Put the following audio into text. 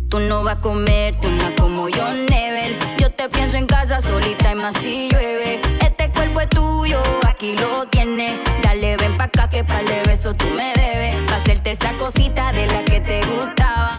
Tú no vas a comerte una como yo, Nebel. Yo te pienso en casa solita y más si llueve. Este cuerpo es tuyo, aquí lo tienes. Dale, ven pa' acá que pa'l de beso tú me debes. Pa' hacerte esa cosita de